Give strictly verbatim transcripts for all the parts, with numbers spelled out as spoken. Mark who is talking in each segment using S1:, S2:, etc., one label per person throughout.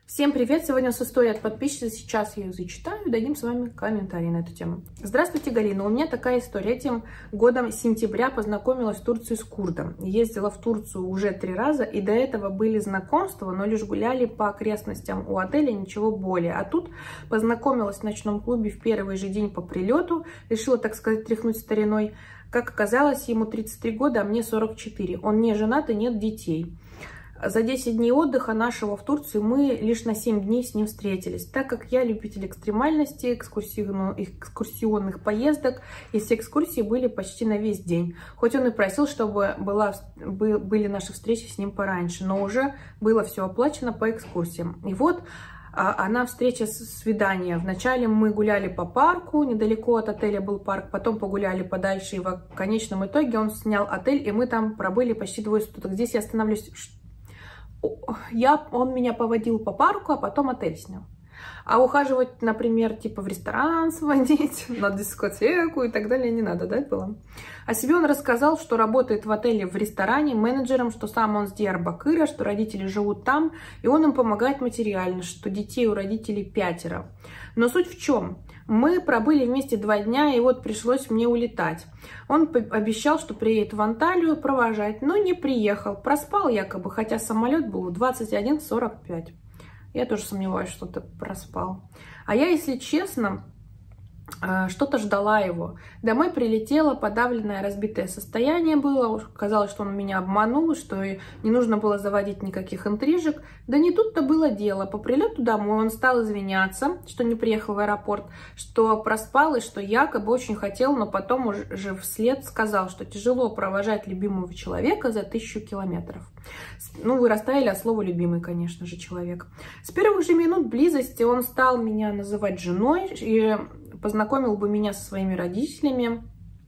S1: Всем привет! Сегодня у нас история от подписчицы. Сейчас я ее зачитаю и дадим с вами комментарий на эту тему. Здравствуйте, Галина. У меня такая история. Этим годом сентября познакомилась в Турции с курдом. Ездила в Турцию уже три раза, и до этого были знакомства, но лишь гуляли по окрестностям у отеля, ничего более. А тут познакомилась в ночном клубе в первый же день по прилету. Решила, так сказать, тряхнуть стариной. Как оказалось, ему тридцать три года, а мне сорок четыре. Он не женат и нет детей. За десять дней отдыха нашего в Турции мы лишь на семь дней с ним встретились. Так как я любитель экстремальности, экскурсионных поездок, и все экскурсии были почти на весь день. Хоть он и просил, чтобы была, были наши встречи с ним пораньше, но уже было все оплачено по экскурсиям. И вот она встреча, свидание. Вначале мы гуляли по парку, недалеко от отеля был парк, потом погуляли подальше, и в конечном итоге он снял отель, и мы там пробыли почти двое суток. Здесь я остановлюсь. Я, он меня поводил по парку, а потом отель снял. А ухаживать, например, типа в ресторан сводить, на дискотеку и так далее не надо, да, было? О себе он рассказал, что работает в отеле в ресторане менеджером, что сам он с Диярбакыра, что родители живут там, и он им помогает материально, что детей у родителей пятеро. Но суть в чем? Мы пробыли вместе два дня, и вот пришлось мне улетать. Он обещал, что приедет в Анталию провожать, но не приехал. Проспал якобы, хотя самолет был в двадцать один сорок пять. Я тоже сомневаюсь, что ты проспал. А я, если честно, что-то ждала его. Домой прилетела, подавленное, разбитое состояние было. Казалось, что он меня обманул, что не нужно было заводить никаких интрижек. Да не тут-то было дело. По прилету домой он стал извиняться, что не приехал в аэропорт, что проспал и что якобы очень хотел, но потом уже вслед сказал, что тяжело провожать любимого человека за тысячу километров. Ну, вы растаяли от слова «любимый», конечно же, человек. С первых же минут близости он стал меня называть женой и познакомил бы меня со своими родителями,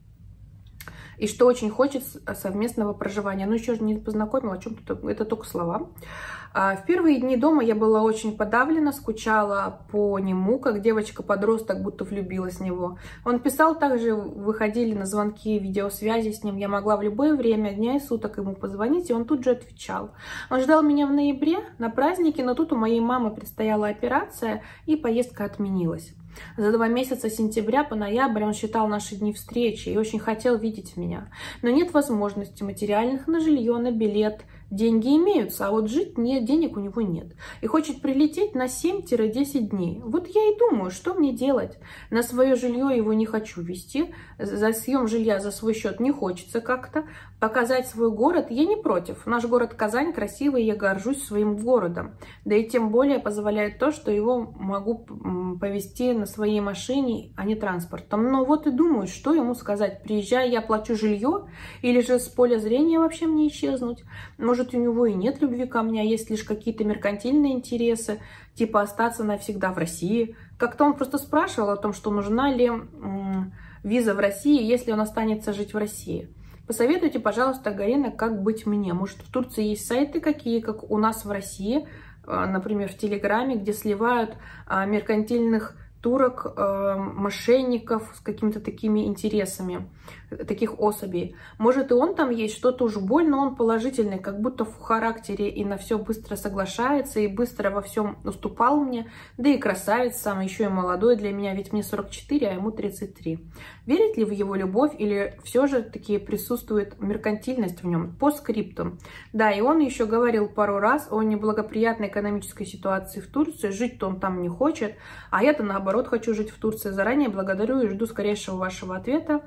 S1: и что очень хочет совместного проживания. Ну, еще же не познакомила, о чем тут, это только слова. В первые дни дома я была очень подавлена, скучала по нему, как девочка-подросток, будто влюбилась в него. Он писал, также выходили на звонки, видеосвязи с ним. Я могла в любое время дня и суток ему позвонить, и он тут же отвечал. Он ждал меня в ноябре на празднике, но тут у моей мамы предстояла операция, и поездка отменилась. За два месяца, с сентября по ноябрь, он считал наши дни встречи и очень хотел видеть меня. Но нет возможности материальных на жилье, на билет. Деньги имеются, а вот жить нет, денег у него нет. И хочет прилететь на семь-десять дней. Вот я и думаю, что мне делать. На свое жилье его не хочу вести. За съем жилья за свой счет не хочется как-то. Показать свой город я не против. Наш город Казань красивый, я горжусь своим городом. Да и тем более позволяет то, что его могу повезти на своей машине, а не транспортом. Но вот и думаю, что ему сказать. Приезжай, я плачу жилье, или же с поля зрения вообще мне исчезнуть. Может, у него и нет любви ко мне, а есть лишь какие-то меркантильные интересы, типа остаться навсегда в России. Как-то он просто спрашивал о том, что нужна ли м, виза в России, если он останется жить в России. Посоветуйте, пожалуйста, Галина, как быть мне. Может, в Турции есть сайты какие, как у нас в России, например, в Телеграме, где сливают меркантильных турок, мошенников с какими-то такими интересами, таких особей. Может, и он там есть, что-то уж больно он положительный, как будто в характере и на все быстро соглашается, и быстро во всем уступал мне. Да и красавец сам, еще и молодой для меня, ведь мне сорок четыре, а ему тридцать три. Верит ли в его любовь, или все же таки присутствует меркантильность в нем? По скриптам. Да, и он еще говорил пару раз о неблагоприятной экономической ситуации в Турции, жить-то он там не хочет, а я-то наоборот хочу жить в Турции. Заранее благодарю и жду скорейшего вашего ответа.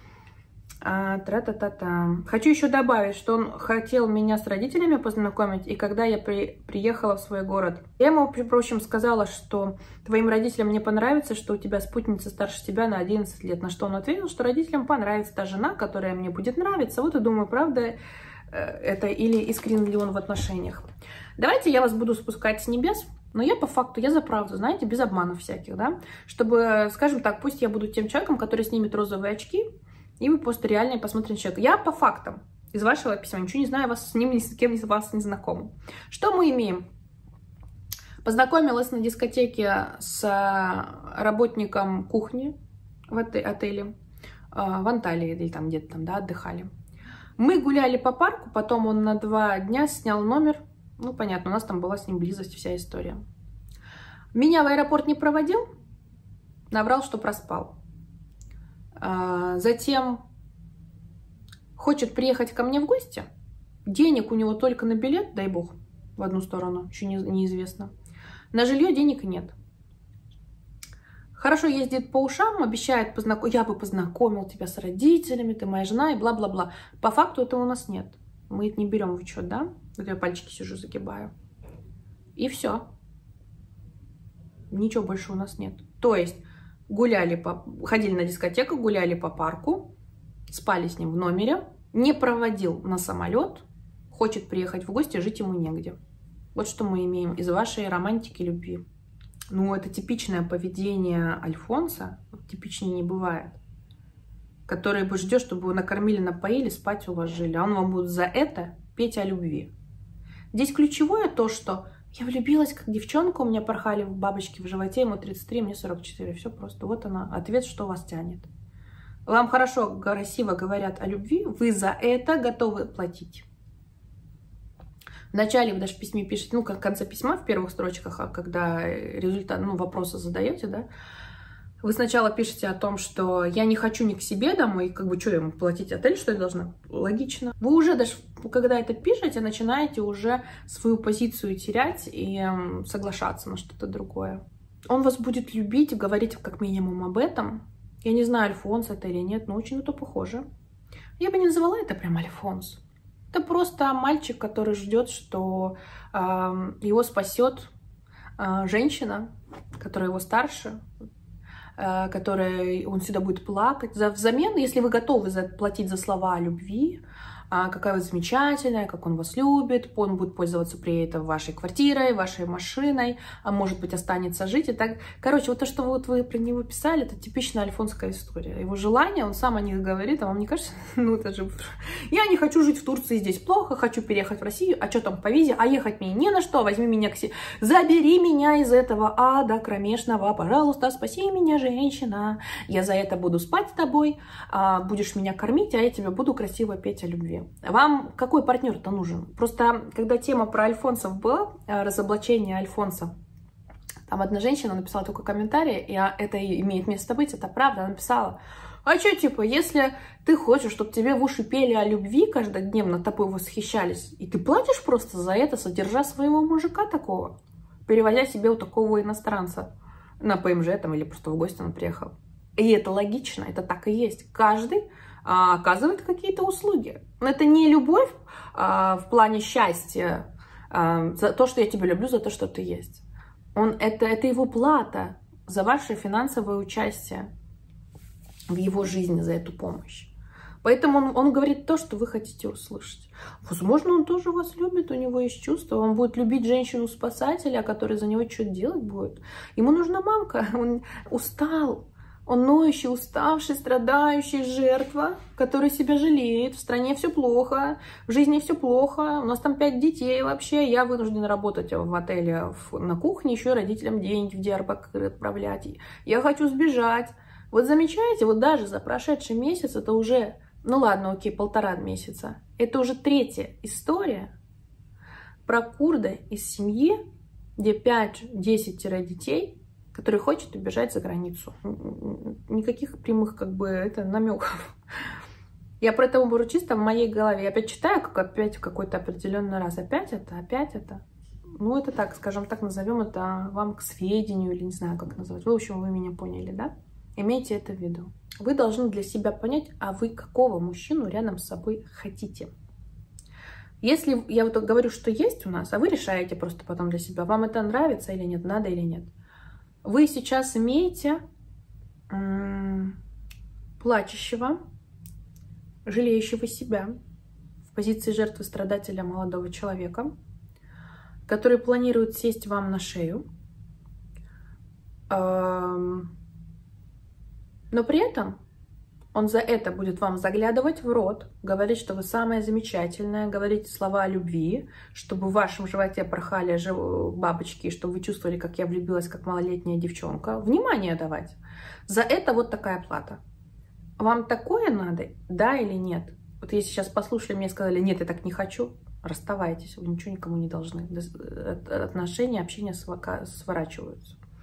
S1: А, тра-та-та-та. Хочу еще добавить, что он хотел меня с родителями познакомить, и когда я при, приехала в свой город, я ему, впрочем, сказала, что твоим родителям не понравится, что у тебя спутница старше тебя на одиннадцать лет. На что он ответил, что родителям понравится та жена, которая мне будет нравиться. Вот и думаю, правда это или искренен ли он в отношениях. Давайте я вас буду спускать с небес. Но я по факту, я за правду, знаете, без обманов всяких, да, чтобы, скажем так, пусть я буду тем человеком, который снимет розовые очки, и вы просто реально посмотрите человека. Я по фактам из вашего письма ничего не знаю, вас с ним ни с кем из вас не знакома. Что мы имеем? Познакомилась на дискотеке с работником кухни в отеле, в Анталии, или там где-то там, да, отдыхали. Мы гуляли по парку, потом он на два дня снял номер. Ну, понятно, у нас там была с ним близость, вся история. Меня в аэропорт не проводил, наврал, что проспал. Затем хочет приехать ко мне в гости. Денег у него только на билет, дай бог, в одну сторону, еще не, неизвестно. На жилье денег нет. Хорошо ездит по ушам, обещает, познаком... я бы познакомил тебя с родителями, ты моя жена и бла-бла-бла. По факту этого у нас нет. Мы это не берем в учет, да? Вот я пальчики сижу, загибаю. И все. Ничего больше у нас нет. То есть гуляли по... ходили на дискотеку, гуляли по парку, спали с ним в номере, не проводил на самолет, хочет приехать в гости, жить ему негде. Вот что мы имеем из вашей романтики, любви. Ну, это типичное поведение альфонса, типичнее не бывает. Который бы ждет, чтобы вы накормили, напоили, спать уложили, а он вам будет за это петь о любви. Здесь ключевое то, что я влюбилась как девчонка, у меня порхали бабочки в животе, ему тридцать три, мне сорок четыре, все просто. Вот она, ответ, что вас тянет. Вам хорошо, красиво говорят о любви, вы за это готовы платить. Вначале вы даже в письме пишете, ну, как в конце письма, в первых строчках, а когда результат, ну, вопросы задаете, да, вы сначала пишете о том, что я не хочу ни к себе домой, как бы, что ему платить отель, что я должна? Логично. Вы уже даже, когда это пишете, начинаете уже свою позицию терять и эм, соглашаться на что-то другое. Он вас будет любить, говорить как минимум об этом. Я не знаю, альфонс это или нет, но очень на то похоже. Я бы не называла это прям альфонс. Это просто мальчик, который ждет, что э, его спасет э, женщина, которая его старше, э, которая он всегда будет плакать. За, взамен, если вы готовы заплатить за слова о любви, э, какая вы замечательная, как он вас любит, он будет пользоваться при этом вашей квартирой, вашей машиной, а может быть останется жить. И так. Короче, вот то, что вот вы про него писали, это типичная альфонская история. Его желание, он сам о них говорит, а вам не кажется? Ну, это же... Я не хочу жить в Турции, здесь плохо, хочу переехать в Россию, а что там по визе, а ехать мне не на что, возьми меня к себе, забери меня из этого ада кромешного, пожалуйста, спаси меня, женщина, я за это буду спать с тобой, будешь меня кормить, а я тебе буду красиво петь о любви. Вам какой партнер-то нужен? Просто, когда тема про альфонсов была, разоблачение альфонса, там одна женщина написала только комментарий, и это имеет место быть, это правда, она написала: а что, типа, если ты хочешь, чтобы тебе в уши пели о любви каждодневно, тобой восхищались, и ты платишь просто за это, содержа своего мужика такого, перевозя себе у такого иностранца на ПМЖ там или просто в гости он приехал. И это логично, это так и есть. Каждый а, оказывает какие-то услуги. Но это не любовь а, в плане счастья, а, за то, что я тебя люблю, за то, что ты есть. Он, это, это его плата за ваше финансовое участие в его жизни, за эту помощь. Поэтому он, он говорит то, что вы хотите услышать. Возможно, он тоже вас любит, у него есть чувства. Он будет любить женщину-спасателя, которая за него что-то делать будет. Ему нужна мамка, он устал. Он ноющий, уставший, страдающий, жертва, который себя жалеет. В стране все плохо, в жизни все плохо. У нас там пять детей вообще. Я вынуждена работать в отеле на кухне, еще и родителям деньги в Диарбакыр отправлять. Я хочу сбежать. Вот замечаете, вот даже за прошедший месяц, это уже, ну ладно, окей, полтора месяца, это уже третья история про курда из семьи, где пять-десять детей, который хочет убежать за границу. Никаких прямых, как бы, это намеков. Я про это говорю чисто в моей голове. Я опять читаю, как опять в какой-то определенный раз. Опять это, опять это. Ну, это так, скажем так, назовем это вам к сведению, или не знаю, как назвать. В общем, вы меня поняли, да? Имейте это в виду. Вы должны для себя понять, а вы какого мужчину рядом с собой хотите. Если я вот говорю, что есть у нас, а вы решаете просто потом для себя, вам это нравится или нет, надо или нет. Вы сейчас имеете м- плачущего, жалеющего себя в позиции жертвы страдателя молодого человека, который планирует сесть вам на шею, эм- но при этом он за это будет вам заглядывать в рот, говорить, что вы самая замечательная, говорить слова о любви, чтобы в вашем животе порхали бабочки, чтобы вы чувствовали, как я влюбилась, как малолетняя девчонка. Внимание давать. За это вот такая плата. Вам такое надо, да или нет? Вот если сейчас послушали меня и сказали: нет, я так не хочу, расставайтесь, вы ничего никому не должны. Отношения, общение сворачиваются.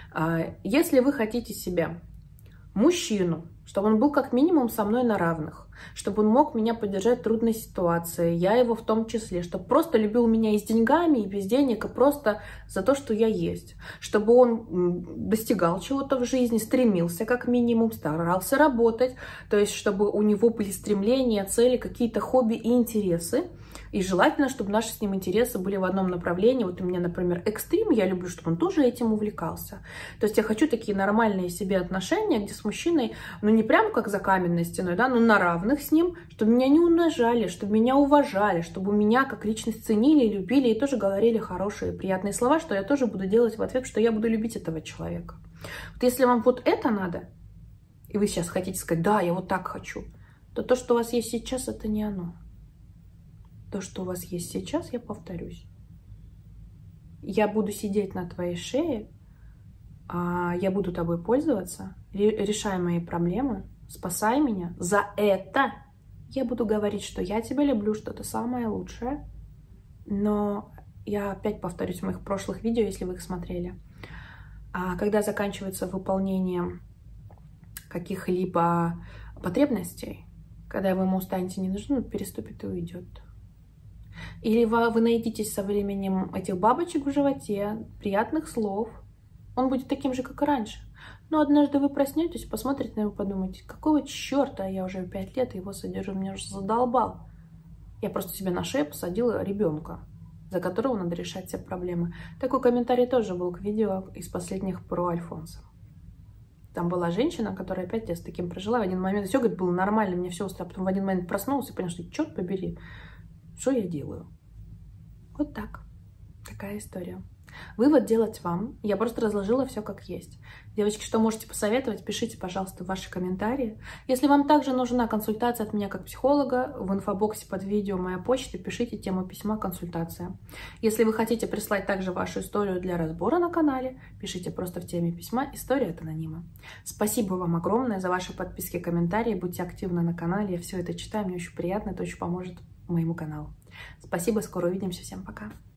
S1: Если вы хотите себе мужчину, чтобы он был как минимум со мной на равных, чтобы он мог меня поддержать в трудной ситуации, я его в том числе, чтобы просто любил меня и с деньгами, и без денег, и просто за то, что я есть, чтобы он достигал чего-то в жизни, стремился как минимум, старался работать, то есть чтобы у него были стремления, цели, какие-то хобби и интересы, и желательно, чтобы наши с ним интересы были в одном направлении. Вот у меня, например, экстрим, я люблю, чтобы он тоже этим увлекался. То есть я хочу такие нормальные себе отношения, где с мужчиной, ну не прям как за каменной стеной, да, но на равных с ним, чтобы меня не унижали, чтобы меня уважали, чтобы меня как личность ценили, любили и тоже говорили хорошие, приятные слова, что я тоже буду делать в ответ, что я буду любить этого человека. Вот если вам вот это надо, и вы сейчас хотите сказать, да, я вот так хочу, то то, что у вас есть сейчас, это не оно. То, что у вас есть сейчас, я повторюсь. Я буду сидеть на твоей шее, я буду тобой пользоваться, решай мои проблемы, спасай меня. За это я буду говорить, что я тебя люблю, что ты самое лучшее. Но я опять повторюсь в моих прошлых видео, если вы их смотрели. Когда заканчивается выполнение каких-либо потребностей, когда вы ему станете не нужны, он переступит и уйдет. Или вы, вы наедитесь со временем этих бабочек в животе, приятных слов. Он будет таким же, как и раньше. Но однажды вы проснетесь, посмотрите на него, подумаете, какого черта я уже пять лет его содержу, меня уже задолбал. Я просто себе на шею посадила ребенка, за которого надо решать все проблемы. Такой комментарий тоже был к видео из последних про Альфонса. Там была женщина, которая пять лет с таким прожила. В один момент все, говорит, было нормально, мне все устраивало. Потом в один момент проснулась и поняла, что черт побери, что я делаю? Вот так. Такая история. Вывод делать вам. Я просто разложила все как есть. Девочки, что можете посоветовать, пишите, пожалуйста, в ваши комментарии. Если вам также нужна консультация от меня как психолога, в инфобоксе под видео моя почта, пишите тему письма «Консультация». Если вы хотите прислать также вашу историю для разбора на канале, пишите просто в теме письма «История от анонима». Спасибо вам огромное за ваши подписки и комментарии. Будьте активны на канале. Я все это читаю, мне очень приятно, это очень поможет моему каналу. Спасибо, скоро увидимся. Всем пока.